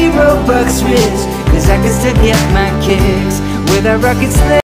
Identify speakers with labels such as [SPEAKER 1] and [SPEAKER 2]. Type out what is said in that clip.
[SPEAKER 1] Roebuck's Ridge, 'cause I can still get my kicks with a rocket sled.